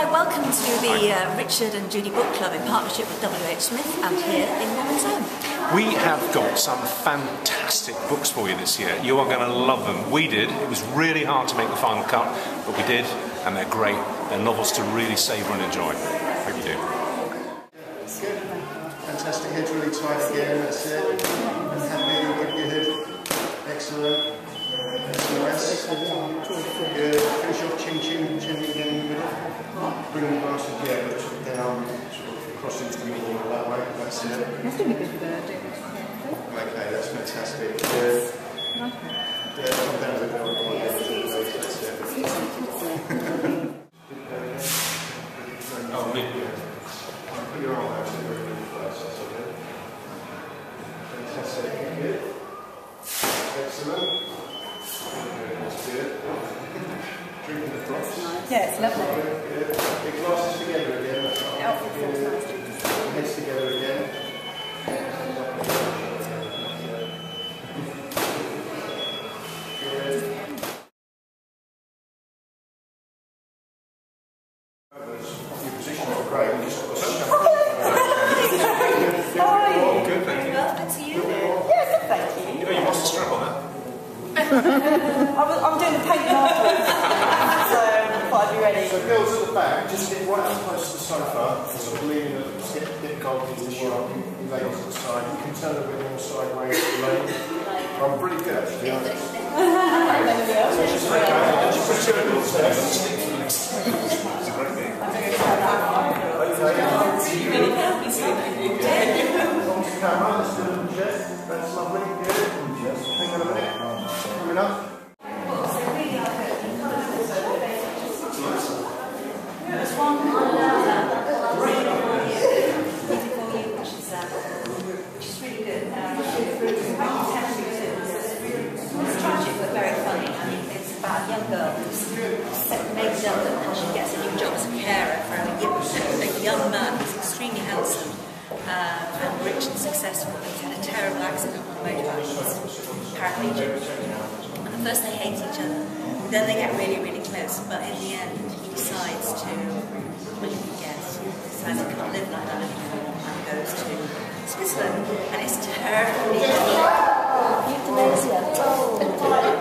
welcome to the Richard and Judy Book Club in partnership with W.H. Smith and here in Woman's Own. We have got some fantastic books for you this year. You are going to love them. We did. It was really hard to make the final cut, but we did, and they're great. They're novels to really savour and enjoy. Hope you do. Good. Fantastic. Head's really tight again. That's it. And happy. Good. Your head. Excellent. Good. Finish off chin again in the middle. Bring the glass together, down, sort of cross into the middle that way. That's it. That's going to be good. Okay, that's fantastic. Good. Yeah, come down a bit more. That's it. Oh, me. Put your arm out so you're in the place. That's okay. Fantastic. Good. Excellent. That's good. Drinking the drops. Yeah, it's lovely. Good. Your glasses together again. That's right. Outfit feels nice. Heads together again. Good. Your position is great. You just got to How are you? Good, thank you. Well, good to you. Yeah, good, thank you. You know, you lost a strap on that. I'm doing the painting afterwards, so I'll be ready. So girls at the back, just get right up close to the sofa, sort of leaning a bit cold in the shop, you ladies at the side. You can turn a bit more sideways to the lane. I'm pretty good actually, aren't I? That's lovely, good. Hang on a minute. Coming up. There's one which is really good. It's tragic but very funny. I mean, it's about a young girl who's made redundant and she gets a new job as a carer for a young man who's extremely handsome and rich and successful. He's had a terrible accident on a motorbike. He's paraplegic. And at first they hate each other, then they get really, really close. But in the end, he decides to, well, you can guess, he decides he can't live like that anymore and goes to Switzerland. And it's terribly euthanasia.